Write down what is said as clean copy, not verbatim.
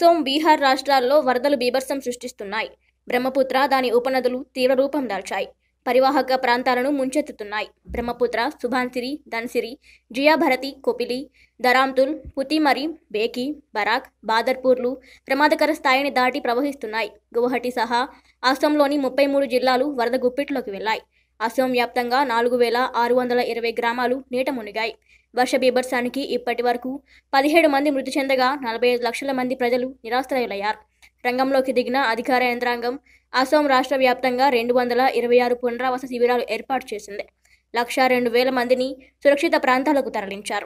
అసోం, బీహార్ రాష్ట్రాల్లో వరదలు బీభత్సం సృష్టిస్తున్నాయి. బ్రహ్మపుత్ర, దాని ఉపనదులు తీవ్ర రూపం దాల్చాయి. పరివాహక ప్రాంతాలను ముంచెత్తుతున్నాయి. బ్రహ్మపుత్ర, సుభాన్సిరి, ధన్సిరి, జియాభరతి, కొపిలి, దరాంతుల్, పుతిమరి, బేకి, బరాక్, బాదర్పూర్లు ప్రమాదకర స్థాయిని దాటి ప్రవహిస్తున్నాయి. గువహటి సహా అసోంలోని 33 జిల్లాలు వరద గుప్పిట్లోకి వెళ్లాయి. అసోం వ్యాప్తంగా 4620 గ్రామాలు నీట మునిగాయి. వర్ష బీభత్సానికి ఇప్పటి వరకు 17 మంది మృతి చెందగా 45 లక్షల మంది ప్రజలు నిరాశ్రయులయ్యారు. రంగంలోకి దిగిన అధికార యంత్రాంగం అసోం రాష్ట్ర వ్యాప్తంగా 226 పునరావాస శిబిరాలు ఏర్పాటు చేసింది. 102,000 మందిని సురక్షిత ప్రాంతాలకు తరలించారు.